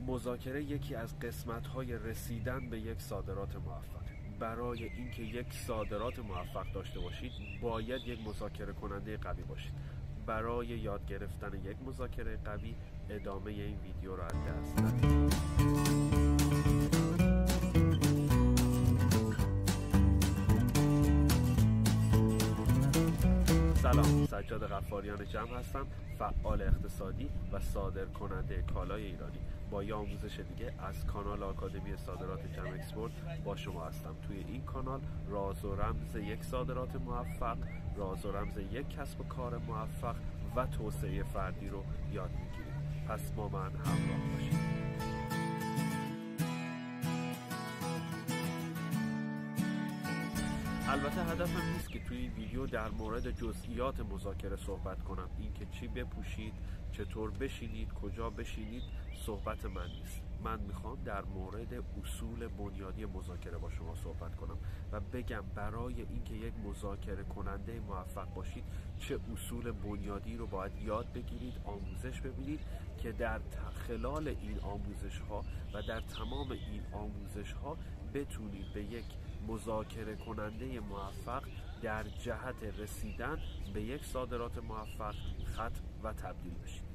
مذاکره یکی از قسمت‌های رسیدن به یک صادرات موفق. برای اینکه یک صادرات موفق داشته باشید باید یک مذاکره کننده قوی باشید. برای یاد گرفتن یک مذاکره قوی ادامه این ویدیو را از دست ندید. سلام، سجاد غفاریان جمع هستم، فعال اقتصادی و صادر کننده کالای ایرانی. با یه آموزش دیگه از کانال آکادمی صادرات جمع اکسپورت با شما هستم. توی این کانال راز و رمز یک صادرات موفق، راز و رمز یک کسب و کار موفق و توسعه فردی رو یاد میگیریم. پس با من همراه باشید. البته هدفم نیست که توی این ویدیو در مورد جزئیات مذاکره صحبت کنم. اینکه چی بپوشید، چطور بشینید، کجا بشینید صحبت من نیست. من میخوام در مورد اصول بنیادی مذاکره با شما صحبت کنم و بگم برای اینکه یک مذاکره کننده موفق باشید چه اصول بنیادی رو باید یاد بگیرید، آموزش ببینید که در خلال این آموزش ها و در تمام این آموزش ها بتونید به یک مذاکره کننده موفق در جهت رسیدن به یک صادرات موفق ختم و تبدیل بشید.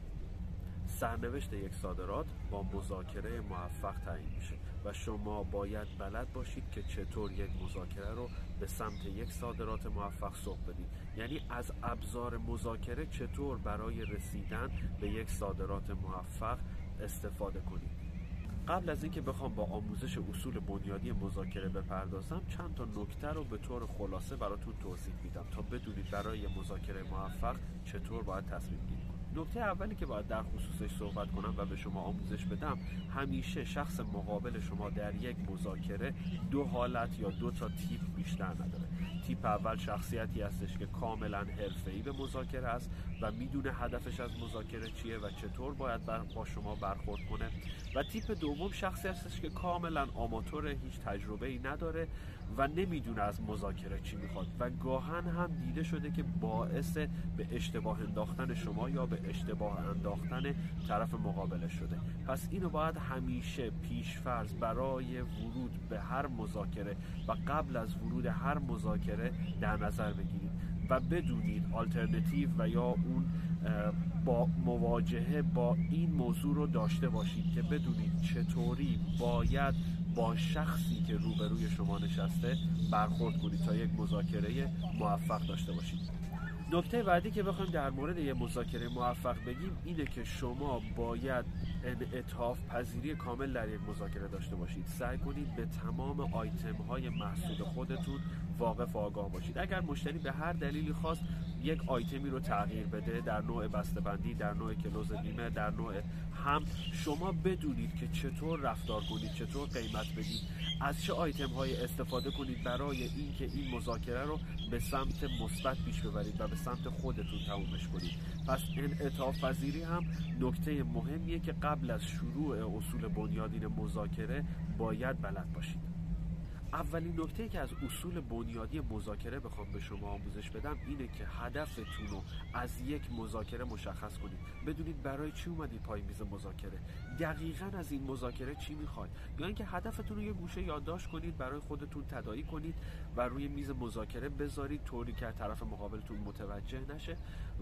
سرنوشت یک صادرات با مذاکره موفق تعیین میشه و شما باید بلد باشید که چطور یک مذاکره رو به سمت یک صادرات موفق سوق بدید. یعنی از ابزار مذاکره چطور برای رسیدن به یک صادرات موفق استفاده کنید. قبل از اینکه بخوام با آموزش اصول بنیادی مذاکره بپردازم، چند تا نکته رو به طور خلاصه براتون توضیح میدم تا بدونید برای مذاکره موفق چطور باید تصمیم گیری کنید. نکته اولی که باید در خصوصش صحبت کنم و به شما آموزش بدم، همیشه شخص مقابل شما در یک مذاکره دو حالت یا دو تا تیپ بیشتر نداره. تیپ اول شخصیتی هستش که کاملا حرفه‌ای به مذاکره است و میدونه هدفش از مذاکره چیه و چطور باید با شما برخورد کنه، و تیپ دوم شخصی هستش که کاملا آماتور، هیچ تجربه‌ای نداره و نمیدونه از مذاکره چی میخواد و گاهن هم دیده شده که باعث به اشتباه انداختن شما یا به اشتباه انداختن طرف مقابل شده. پس اینو باید همیشه پیش‌فرض برای ورود به هر مذاکره و قبل از ورود هر مذاکره در نظر بگیرید و بدونید آلترناتیو و یا اون با مواجهه با این موضوع رو داشته باشید که بدونید چطوری باید با شخصی که روبروی شما نشسته برخورد کنید تا یک مذاکره موفق داشته باشید. نکته بعدی که بخوایم در مورد یک مذاکره موفق بگیم اینه که شما باید انعطاف پذیری کامل در یک مذاکره داشته باشید. سعی کنید به تمام آیتم های محصول خودتون واقف و آگاه باشید. اگر مشتری به هر دلیلی خواست یک آیتمی رو تغییر بده در نوع بسته‌بندی، در نوع کلوز بیمه، در نوع هم، شما بدونید که چطور رفتار کنید، چطور قیمت بدید، از چه آیتم های استفاده کنید برای اینکه این مذاکره رو به سمت مثبت پیش ببرید و به سمت خودتون تمومش کنید. پس انعطاف پذیری هم نکته مهمیه که قبل از شروع اصول بنیادین مذاکره باید بلد باشید. اولین نکته که از اصول بنیادی مذاکره بخوام به شما آموزش بدم اینه که هدفتون رو از یک مذاکره مشخص کنید. بدونید برای چی اومدید پای میز مذاکره، دقیقاً از این مذاکره چی میخواید، یا اینکه هدفتون رو یه گوشه یادداشت کنید، برای خودتون تداعی کنید و روی میز مذاکره بذارید طوری که طرف مقابلتون متوجه نشه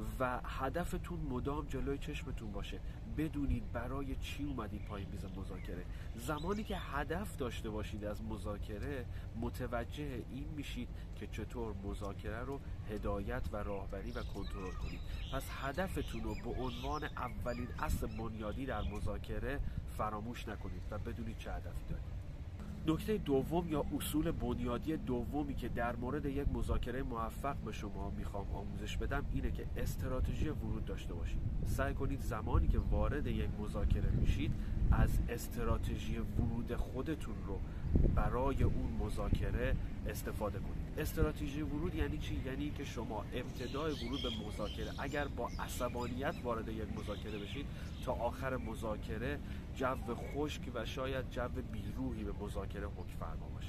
و هدفتون مدام جلوی چشمتون باشه. بدونید برای چی اومدید پای میز مذاکره. زمانی که هدف داشته باشید از مذاکره، متوجه این میشید که چطور مذاکره رو هدایت و راهبری و کنترل کنید. پس هدفتون رو به عنوان اولین اصل بنیادی در مذاکره فراموش نکنید و بدونید چه هدفی دارید. نکته دوم یا اصول بنیادی دومی که در مورد یک مذاکره موفق به شما میخوام آموزش بدم اینه که استراتژی ورود داشته باشید. سعی کنید زمانی که وارد یک مذاکره میشید از استراتژی ورود خودتون رو برای اون مذاکره استفاده کنید. استراتژی ورود یعنی چی؟ یعنی که شما ابتدای ورود به مذاکره اگر با عصبانیت وارد یک مذاکره بشید، تا آخر مذاکره جو خشک و شاید جو بیروحی به مذاکره حکم فرما باشه.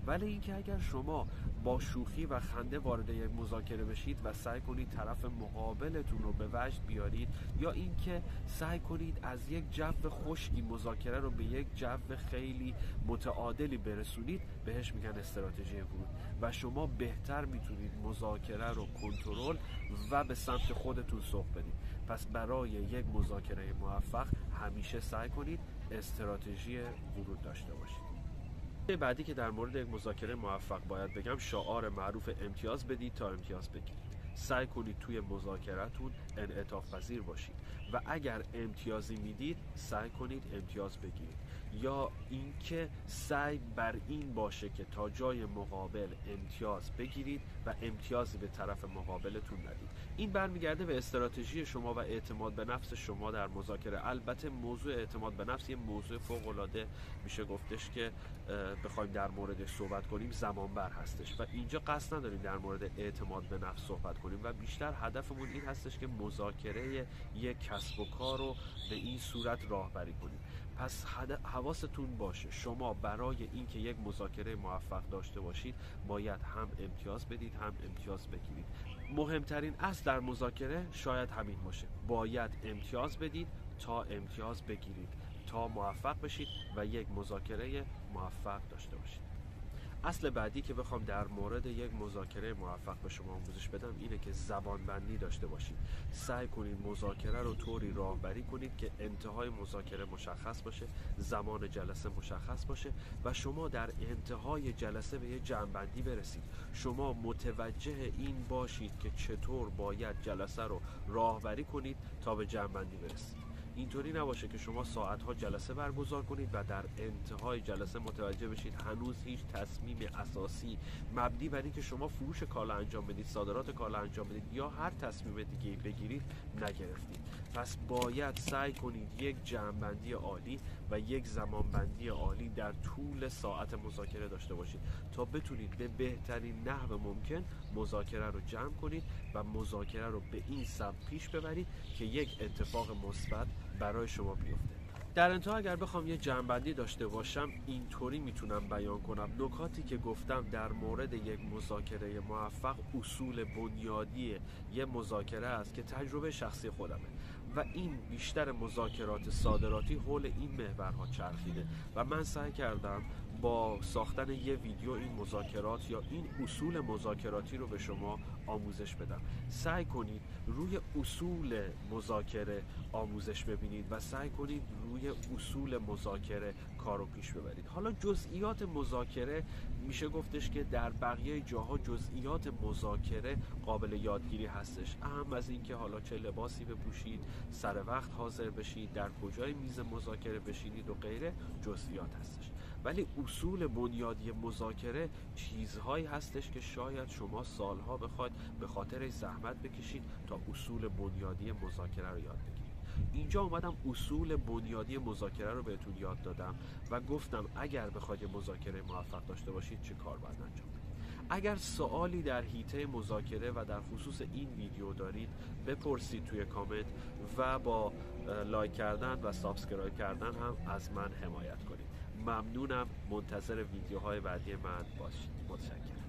ولی اینکه اگر شما با شوخی و خنده وارد یک مذاکره بشید و سعی کنید طرف مقابلتون رو به وجد بیارید، یا اینکه سعی کنید از یک جو خشکی مذاکره رو به یک جو خیلی متعادلی برسونید، بهش میگن استراتژی ورود. و شما بهتر میتونید مذاکره رو کنترل و به سمت خودتون سوق بدید. پس برای یک مذاکره موفق همیشه سعی کنید استراتژی ورود داشته باشید. بعدی که در مورد یک مذاکره موفق باید بگم، شعار معروف امتیاز بدید تا امتیاز بگیرید. سعی کنید توی مذاکره‌تون انعطاف پذیر باشید و اگر امتیازی میدید سعی کنید امتیاز بگیرید، یا اینکه سعی بر این باشه که تا جای مقابل امتیاز بگیرید و امتیازی به طرف مقابلتون ندید. این برمیگرده به استراتژی شما و اعتماد به نفس شما در مذاکره. البته موضوع اعتماد به نفس یه موضوع فوق‌العاده میشه گفتش که بخوایم در موردش صحبت کنیم زمان بر هستش و اینجا قصد نداریم در مورد اعتماد به نفس صحبت کنیم و بیشتر هدفمون این هستش که مذاکره یک کسب و کار رو به این صورت راهبری کنیم. پس حواستون باشه شما برای اینکه یک مذاکره موفق داشته باشید باید هم امتیاز بدید هم امتیاز بگیرید. مهمترین اصل در مذاکره شاید همین باشه، باید امتیاز بدید تا امتیاز بگیرید تا موفق بشید و یک مذاکره موفق داشته باشید. اصل بعدی که بخوام در مورد یک مذاکره موفق به شما آموزش بدم اینه که زبانبندی داشته باشید. سعی کنید مذاکره رو طوری راهبری کنید که انتهای مذاکره مشخص باشه، زمان جلسه مشخص باشه و شما در انتهای جلسه به یک جمع‌بندی برسید. شما متوجه این باشید که چطور باید جلسه رو راهبری کنید تا به جمع‌بندی برسید. اینطوری نباشه که شما ساعتها جلسه برگزار کنید و در انتهای جلسه متوجه بشید هنوز هیچ تصمیم اساسی مبنی بر اینکه شما فروش کالا انجام بدید، صادرات کالا انجام بدید یا هر تصمیم دیگه بگیرید نگرفتید. پس باید سعی کنید یک جمع‌بندی عالی و یک زمانبندی عالی در طول ساعت مذاکره داشته باشید تا بتونید به بهترین نحو ممکن مذاکره رو جمع کنید و مذاکره رو به این سمت پیش ببرید که یک اتفاق مثبت برای شما بیفته. در انتها اگر بخوام یه جمع‌بندی داشته باشم اینطوری میتونم بیان کنم. نکاتی که گفتم در مورد یک مذاکره موفق اصول بنیادی یه مذاکره است که تجربه شخصی خودمه و این بیشتر مذاکرات صادراتی حول این محورها چرخیده و من سعی کردم با ساختن یه ویدیو این مذاکرات یا این اصول مذاکراتی رو به شما آموزش بدم. سعی کنید روی اصول مذاکره آموزش ببینید و سعی کنید روی اصول مذاکره کارو پیش ببرید. حالا جزئیات مذاکره میشه گفتش که در بقیه جاها جزئیات مذاکره قابل یادگیری هستش، اهم از این که حالا چه لباسی بپوشید، سر وقت حاضر بشید، در کجای میز مذاکره بشینید و غیره جزئیات هستش. ولی اصول بنیادی مذاکره چیزهایی هستش که شاید شما سالها بخواید به خاطر زحمت بکشید تا اصول بنیادی مذاکره رو یاد بگیرید. اینجا اومدم اصول بنیادی مذاکره رو بهتون یاد دادم و گفتم اگر بخواید مذاکره موفق داشته باشید چه کار باید انجام بدید. اگر سوالی در حیطه مذاکره و در خصوص این ویدیو دارید بپرسید توی کامنت و با لایک کردن و سابسکرایب کردن هم از من حمایت کنید. ممنونم. منتظر ویدیوهای بعدی من باشید. متشکرم.